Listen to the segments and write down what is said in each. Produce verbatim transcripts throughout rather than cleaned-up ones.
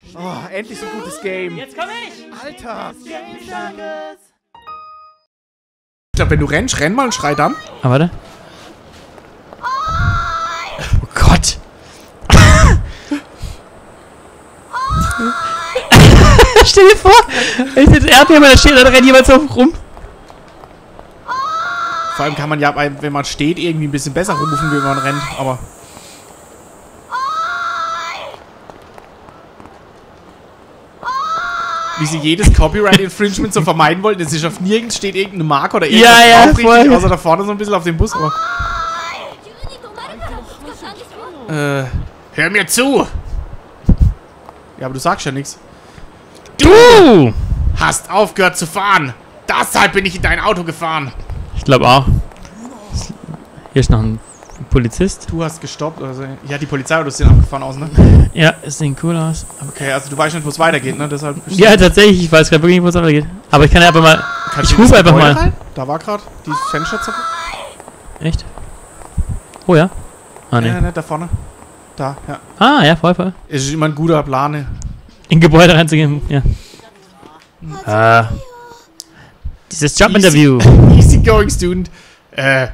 Oh, endlich so ein gutes Game. Jetzt komm ich! Alter. Game des Tages. Ich glaube, wenn du rennst, renn mal und schrei dann. Ah, warte. Oh Gott. Stell dir vor, wenn ich jetzt Erdbeben, da steht, dann rennt jemand so rum. Vor allem kann man ja, wenn man steht, irgendwie ein bisschen besser rumrufen, wenn man rennt, aber... Wie sie jedes Copyright-Infringement so vermeiden wollten, es ist auf nirgends steht irgendeine Marke oder irgendwas ja, ja, aufrichtig, voll. außer da vorne so ein bisschen auf dem Bus. Aber äh, hör mir zu! Ja, aber du sagst ja nichts. Du! Hast aufgehört zu fahren! Deshalb bin ich in dein Auto gefahren! Ich glaube auch. Hier ist noch ein Polizist. Du hast gestoppt, also... Ja, die Polizeiautos sind abgefahren aus, ne? Ja, es sieht cool aus. Okay, also du weißt nicht, wo es weitergeht, ne? Deshalb... Ja, tatsächlich, ich weiß gerade wirklich nicht, wo es weitergeht. Aber ich kann ja einfach mal... Kannst Ich du in rufe das einfach Gebäude mal. rein? Da war gerade die Fensterzeppe. Echt? Oh ja? Ah, ne. Ja, ne, da vorne. Da, ja. Ah, ja, voll, voll. Es ist immer ein guter Plan, ne? In Gebäude reinzugehen, ja. Ah. Dieses Jobinterview. Easy going student. Äh...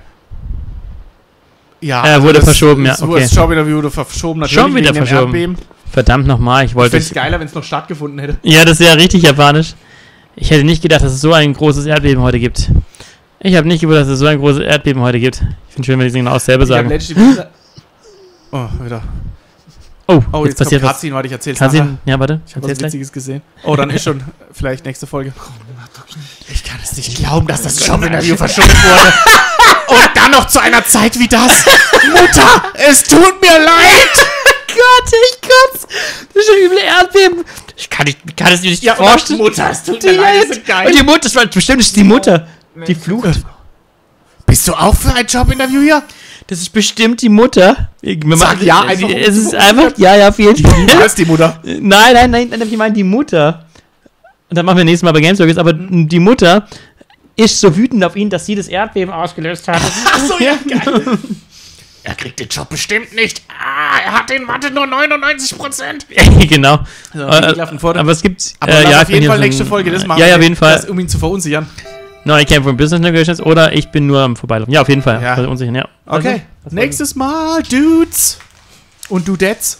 Ja, Er wurde das, verschoben, ja, das, okay. Das Jobinterview wurde verschoben, natürlich. Schon wieder wegen dem verschoben. Erdbeben. Verdammt nochmal, ich Ich wollte fände es... es geiler, wenn es noch stattgefunden hätte. Ja, das ist ja richtig japanisch. Ich hätte nicht gedacht, dass es so ein großes Erdbeben heute gibt. Ich habe nicht gewusst, dass es so ein großes Erdbeben heute gibt. Ich finde schön, wenn die Dinge auch selber Ich hab sagen. letzte wieder... Oh, wieder. Oh, Oh, jetzt, jetzt, passiert kommt was. Cutscene, warte, ich erzähl's Cutscene? nachher. Ja, warte. Ich habe was Erzähl's gleich. Witziges gesehen. Oh, dann ist schon vielleicht nächste Folge. Ich kann es nicht glauben, dass das Jobinterview verschoben wurde. Und dann noch zu einer Zeit wie das. Mutter, es tut mir leid. Gott, ich kotz. Das ist schon übel Erdbeben. Ich kann, nicht, ich kann es mir nicht Ja, vorstellen. Mutter, es tut Die mir leid, jetzt- das ist geil. Und die Mutter, das war bestimmt ist die Mutter. Die flucht. Bist du auch für ein Jobinterview hier? Das ist bestimmt die Mutter. Wir Sag machen- ja, es, einfach um es zu ist gucken. einfach, ja, ja, auf jeden Du Fall. bist die Mutter. Nein, nein, nein, nein, ich meine die Mutter. Und dann machen wir nächstes Mal bei Game Circus, aber die Mutter ist so wütend auf ihn, dass sie das Erdbeben ausgelöst hat. Achso, ja, geil. Er kriegt den Job bestimmt nicht. Ah, er hat in Mathe nur neunundneunzig Prozent. Genau. So, Äh, ekelhaften Vorteil. aber es gibt... Aber äh, lass ja, auf ich bin jeden hier Fall so ein- nächste Folge das machen. Ja, ja, auf jeden Fall. Das, um ihn zu verunsichern. No, I came from Business Negotiations oder ich bin nur am Vorbeilaufen. Ja, auf jeden Fall. Ja. Also unsicher, ja. Okay, Also, was nächstes Mal, Dudes und Dudettes.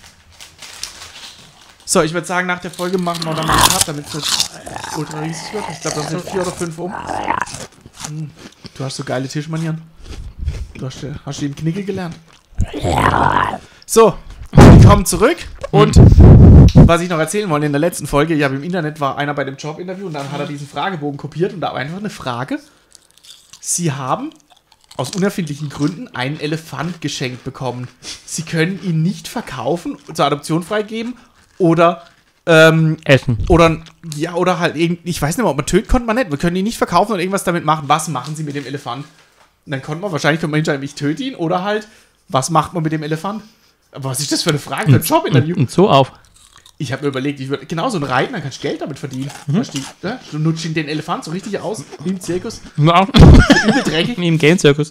So, ich würde sagen, nach der Folge machen wir dann mal einen Cut, damit es nicht ultra riesig wird. Ich glaube, das sind vier oder fünf um. Hm, Du hast so geile Tischmanieren. Du hast, äh, hast du den Knickel gelernt. So, willkommen zurück. Und was ich noch erzählen wollte in der letzten Folge, ich habe im Internet war einer bei dem Jobinterview und dann hat er diesen Fragebogen kopiert und da war einfach eine Frage. Sie haben aus unerfindlichen Gründen einen Elefant geschenkt bekommen. Sie können ihn nicht verkaufen, zur Adoption freigeben oder ähm, Essen. oder ja oder halt irgend, ich weiß nicht mehr, ob man töten konnte man nicht. Wir können ihn nicht verkaufen und irgendwas damit machen. Was machen Sie mit dem Elefant? Und dann konnte man wahrscheinlich kommt man hinterher, ich töte ihn oder halt was macht man mit dem Elefant? Aber was ist das für eine Frage für ein Jobinterview? Und so auf. Ich habe mir überlegt, ich würde genau so ein Reiten, dann kannst du Geld damit verdienen. Verstehst du? Ja? Du nutzt ihn den Elefant so richtig aus, wie im Zirkus. Ja. Übel dreckig. Wie im Game Circus.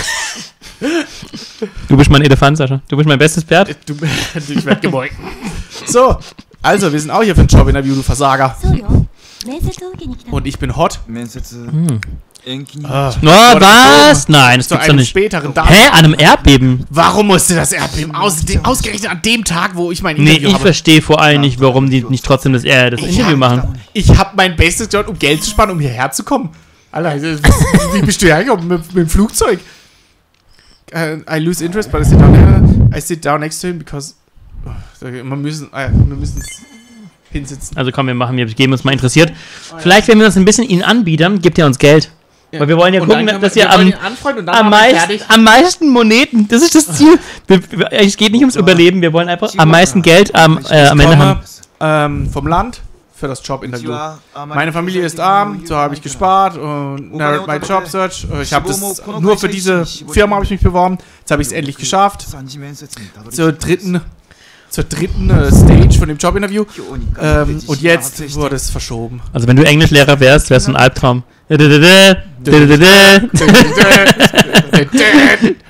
Du bist mein Elefant, Sascha. Du bist mein bestes Pferd. Du, ich werde gebeugt. So, also, wir sind auch hier für ein Jobinterview, du Versager. Und ich bin hot. 面接 Hm. 延期に Ah, Oh, was? Nein, das zu gibt's doch einem nicht. späteren Datum. Hä? An einem Erdbeben? Warum musste das Erdbeben aus, ausgerechnet an dem Tag, wo ich mein Nee, Interview ich habe? verstehe vor allem nicht, warum die nicht trotzdem das, äh, das Interview hab- machen. Ich habe mein Bestes getan, um Geld zu sparen, um hierher zu kommen. Alter, wie bist du hergekommen? Mit, mit dem Flugzeug? Uh, I lose interest, but I sit down there. I sit down next to him because... Oh, wir müssen äh, wir müssen hinsitzen. Also komm, wir machen, wir geben uns mal interessiert. Vielleicht, wenn wir uns ein bisschen ihn anbieten, gibt er uns Geld. Ja. Weil wir wollen ja Und gucken, dann können dass wir, wir wir wollen am, ihn anfreunden und dann am, machen wir meist, fertig. am meisten Moneten, das ist das Ziel. Wir, wir, es geht nicht ums Überleben, wir wollen einfach am meisten Geld am, äh, am Ende haben. Ähm, vom Land für das Jobinterview. Meine Familie ist arm, so habe ich gespart und na, mein Jobsearch. äh, Ich habe das nur für diese Firma habe ich mich beworben. Jetzt habe ich es endlich geschafft. 三次面接にたどり着いた Zur dritten, zur dritten äh, Stage von dem Jobinterview. Ähm, und jetzt wurde es verschoben. Also wenn du Englischlehrer wärst, wärst du ein Albtraum.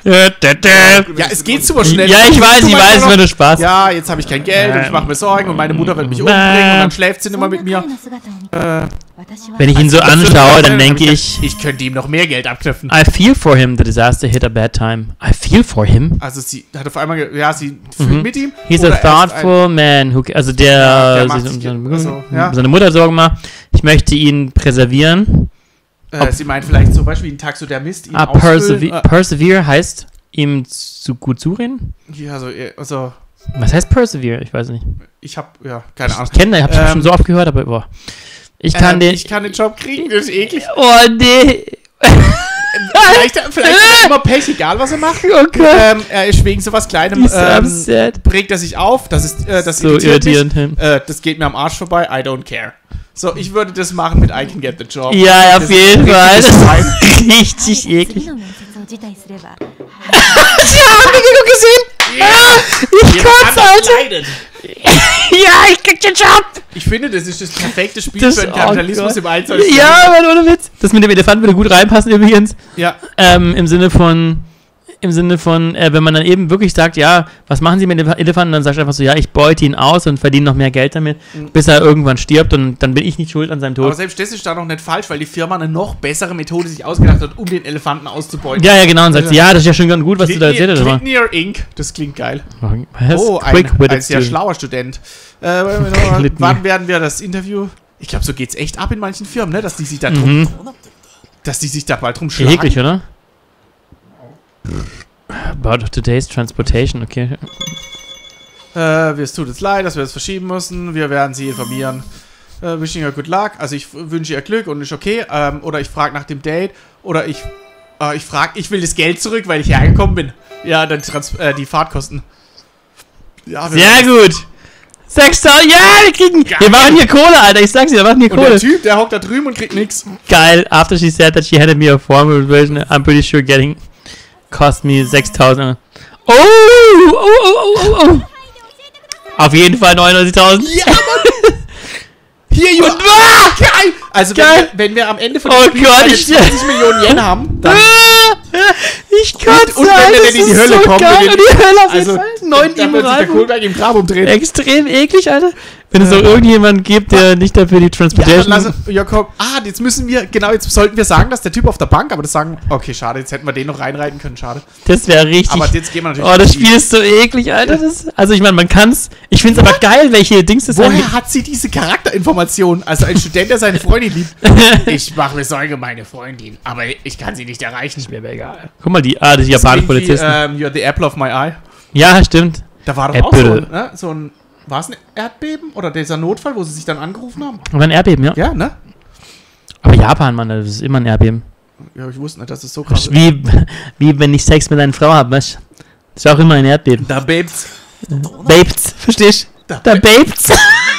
Ja, es geht super schnell. Ja, ich weiß, ich weiß, es wird nur Spaß. Ja, jetzt habe ich kein Geld und ich mache mir Sorgen und meine Mutter wird mich umbringen und dann schläft sie immer mit mir. Äh, Wenn ich ihn so anschaue, dann denke ich, ich könnte ihm noch mehr Geld abknüpfen. I feel for him, the disaster hit a bad time. I feel for him. Also sie hat auf einmal, ge- ja, sie fühlt Mhm. mit ihm. He's a oder er ist thoughtful man, who, also der, Ja, der macht sich um sich- seine, also, ja. um seine Mutter Sorgen macht. Ich möchte ihn präservieren. Ein, äh, sie meint vielleicht zum Beispiel ein Taxidermist, ihn Ah, ausfüllen. persever Äh, persevere heißt ihm zu gut zureden? ja, also, äh, also Was heißt persevere? Ich weiß nicht. ich habe, ja, keine Ahnung. Ich kenne, ich habe es Ähm, schon so oft gehört, aber boah. Ich kann ähm, den. ich kann den Job kriegen, das ist eklig. Oh nee. Vielleicht, vielleicht hat er immer Pech, egal was er macht. Okay. Ähm, er ist wegen sowas Kleinem, He's so ähm, upset. bringt er sich auf. Das ist, äh, das So irritiert mich. irritierend. Äh, das geht mir am Arsch vorbei. I don't care. So, ich würde das machen mit I can get the job. Ja, auf Das jeden ist Fall. richtig Das fein. ist richtig eklig. 次の面接を辞退すれば Ja, hab ich gesehen? Ja, ich Jemand kotze, anders Alter. leidet. Ja, ich krieg den Job. Ich finde, das ist das perfekte Spiel Das- für den oh Kapitalismus Gott. im einundzwanzigsten Ja, Mann, ohne Witz. Das mit dem Elefant würde gut reinpassen übrigens. Ja, Ähm, im Sinne von, im Sinne von, äh, wenn man dann eben wirklich sagt, ja, was machen Sie mit dem Elefanten? Dann sagst du einfach so, ja, ich beute ihn aus und verdiene noch mehr Geld damit, Mhm. bis er irgendwann stirbt und dann bin ich nicht schuld an seinem aber Tod. selbst das ist da noch nicht falsch, weil die Firma eine noch bessere Methode sich ausgedacht hat, um den Elefanten auszubeuten. Ja, ja, genau. Und sagt, sie, ja, das ist ja schon ganz gut, was du da erzählt hast. aber- Clitnear Incorporated. Das klingt geil. Was? Oh, ein, Quick-witted ein sehr Student. schlauer Student. Äh, warte mal noch, Clitnear. wann werden wir das Interview? Ich glaube, so geht's echt ab in manchen Firmen, ne? Dass die sich da drum, Mhm. dass die sich da bald drum schlagen. Eklig, oder? About today's transportation, okay. Äh, es tut uns leid, dass wir das verschieben müssen. Wir werden Sie informieren. Äh, wishing you good luck. Also ich f- wünsche ihr Glück und ist okay. Ähm, oder ich frage nach dem Date. Oder ich, äh, ich frage, ich will das Geld zurück, weil ich hergekommen bin. Ja, dann Trans äh, die Fahrtkosten. Ja, wir Sehr gut. sechstausend, ja, wir kriegen, wir machen hier Kohle, Alter, ich sag's dir, wir machen hier Und der Kohle. Typ, der hockt da drüben und kriegt nix. Geil, after she said that she handed me a formal version, I'm pretty sure getting cost me sechstausend. Oh, oh, oh, oh, oh, oh. Auf jeden Fall neunundneunzigtausend. Ja, Mann! Hier, Junge! Und, ah! Geil! Also, wenn Geil. wir, wenn wir am Ende von Oh dem Spiel Gott, keine ich- zwanzig Millionen Yen haben, dann... Ich kotze, Und- und wenn Alter, der das in die ist Hölle so kommt, geil. mit den- Und die Hölle auf jeden Also, Fall. Neun da wird sich der Kohlberg im Grab umdrehen. Extrem eklig, Alter. Wenn es auch irgendjemanden gibt, der nicht dafür die Ja, dann Transportation... lass, Jakob, ah, jetzt müssen wir, genau, jetzt sollten wir sagen, dass der Typ auf der Bank, aber das sagen, okay, schade, jetzt hätten wir den noch reinreiten können, schade. das wäre richtig... Aber jetzt gehen wir natürlich... Oh, das auf die- Spiel ist so eklig, Alter. Das, also ich meine, man kann's... Ich find's aber geil, welche Dings das angeht. Woher hat sie diese Charakterinformationen? Also ein Student, der seine Freundin liebt. Ich mache mir Sorge um meine Freundin, aber ich kann sie nicht erreichen. Mir wäre egal. Guck mal, die, ah, die japanischen Irgendwie, Polizisten. ähm, you're the apple of my eye. Ja, stimmt. Da war doch auch so Apple. ein, ne, so ein, war es ein Erdbeben oder dieser Notfall, wo sie sich dann angerufen haben? Aber ein Erdbeben, ja. Ja, ne? Aber Japan, Mann, das ist immer ein Erdbeben. Ja, ich wusste nicht, dass es so krass ist. Wie, wie wenn ich Sex mit einer Frau habe, weißt du? Das ist auch immer ein Erdbeben. Da bebt's. Babes, verstehst du? Da Da babes.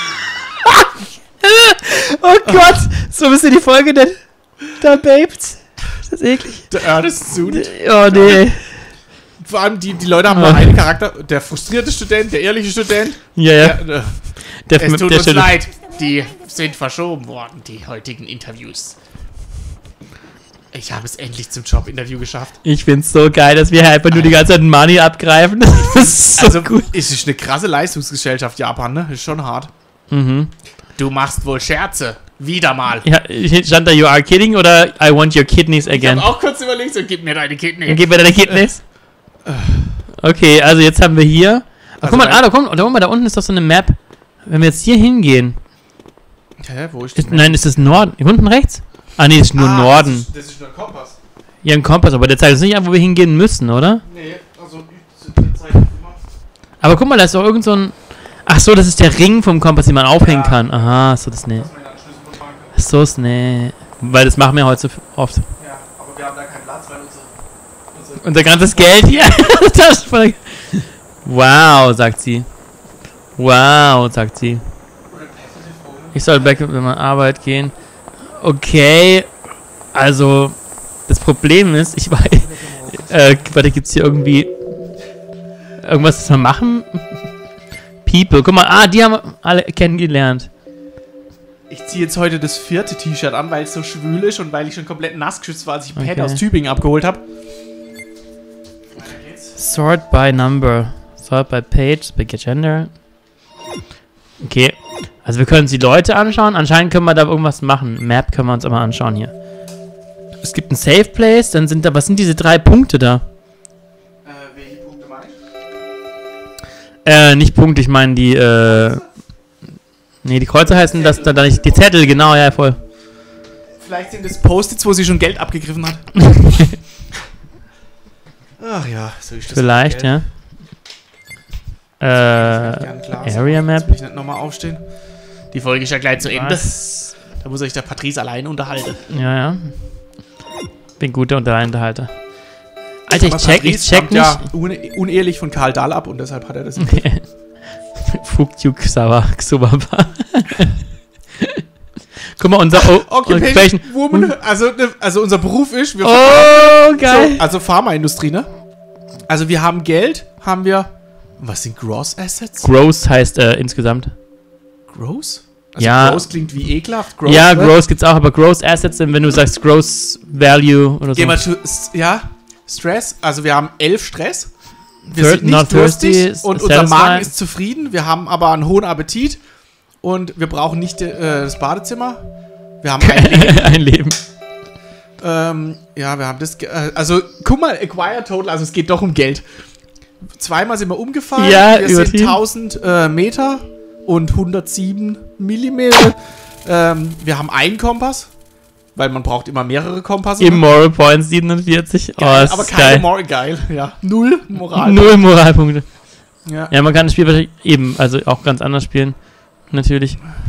Oh Gott, so bist du die Folge denn? Da babes. Ist das eklig? Der Ernest Student. Oh nee. Vor allem, die, die Leute haben nur einen Charakter. Der frustrierte Student, der ehrliche Student. Ja, ja. Der, äh, Der, es tut der uns Stelle- leid, die sind verschoben worden, die heutigen Interviews. Ich habe es endlich zum Jobinterview geschafft. Ich find's so geil, dass wir einfach nur die ganze Zeit Money abgreifen. Das ist so also, gut. es ist eine krasse Leistungsgesellschaft, Japan, ne? Ist schon hart. Mhm. Du machst wohl Scherze. Wieder mal. Ja, stand da, you are kidding oder I want your kidneys Ich again? habe auch kurz überlegt, so gib mir deine Kidney. Gib mir deine Kidneys. Okay, also jetzt haben wir hier. Ach, Also guck mal, mein- ah, da, komm, da, guck mal, da unten ist doch so eine Map. Wenn wir jetzt hier hingehen. Hä, wo ist Ist, nein, ist das Norden? Hier unten rechts? Ah, nee, ist nur Norden. Das ist, das ist nur ein Kompass. Hier ein Kompass, aber der zeigt uns nicht an, wo wir hingehen müssen, oder? Nee, also der zeigt immer. Aber guck mal, da ist doch irgend so ein. Ach so, das ist der Ring vom Kompass, den man aufhängen Ja. kann. Aha, so das nee. Dass man einen Schlüssel vertragen kann. Ach so ist nee. Weil das machen wir heute so oft. Ja, aber wir haben da keinen Platz, weil unsere. unsere Unser ganzes Geld hier. Das ist voll- Wow, sagt sie. Wow, sagt sie. Ich soll back mit meiner Arbeit gehen. Okay. Also, das Problem ist, ich weiß. Äh, warte, gibt's hier irgendwie. Irgendwas, was wir machen? People. Guck mal, ah, die haben wir alle kennengelernt. Ich ziehe jetzt heute das vierte T-Shirt an, weil es so schwül ist und weil ich schon komplett nass geschützt war, als ich Pat Okay. aus Tübingen abgeholt habe. Sort by number. Sort by page, by gender. Okay. Also wir können uns die Leute anschauen. Anscheinend können wir da irgendwas machen. Map können wir uns aber anschauen hier. Es gibt ein Safe Place, dann sind da, was sind diese drei Punkte da? Äh, welche Punkte meine ich? Äh, nicht Punkte, ich meine die, äh... Nee, die Kreuze heißen, dass da, da nicht... Die Zettel, genau, ja, voll. Vielleicht sind das Post-its, wo sie schon Geld abgegriffen hat. Ach ja, so ist das. Vielleicht, ja. Äh, Area Map. Jetzt muss ich nicht nochmal aufstehen. Die Folge ist ja gleich zu Ende. Was? Da muss euch der Patrice allein unterhalten. Ja, ja. Bin guter Unterhalter. Alter, ich Aber check, ich Patrice check stammt nicht. ja un unehelich von Karl Dahl ab und deshalb hat er das. Fukjuk Xawa Xubaba. Guck mal, unser o Occupation Woman, also, also unser Beruf ist, wir oh, geil. So, also Pharmaindustrie, ne? Also wir haben Geld, haben wir, was sind Gross Assets? Gross heißt äh, insgesamt. Gross? Also ja. Gross klingt wie ekelhaft. Gross, ja, ne? Gross gibt's auch, aber Gross Assets sind, wenn du sagst Gross Value oder so. Gehen wir zu, ja, Stress, also wir haben elf Stress. Wir Third, sind nicht not durstig thirsty, und unser satisfied. Magen ist zufrieden. Wir haben aber einen hohen Appetit und wir brauchen nicht äh, das Badezimmer. Wir haben ein Leben. Ein Leben. Ähm, ja, wir haben das. Äh, also, guck mal, Acquire Total, also es geht doch um Geld. Zweimal sind wir umgefallen. Ja, wir sind tausend äh, Meter und hundertsieben Millimeter. Ähm, wir haben einen Kompass, weil man braucht immer mehrere Kompasse. Immoral Points siebenundvierzig. Geil, oh, aber ist keine geil. Moral, geil, ja. Null Moral. Null Moralpunkte. Ja. Ja, man kann das Spiel wahrscheinlich eben, also auch ganz anders spielen. Natürlich.